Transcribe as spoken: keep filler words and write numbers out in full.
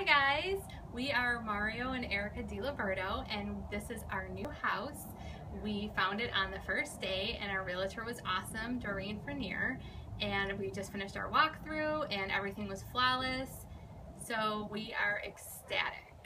guys, we are Mario and Erica DiLiberto, and this is our new house. We found it on the first day, and our realtor was awesome, Doreen Frenier, and we just finished our walkthrough and everything was flawless, so we are ecstatic.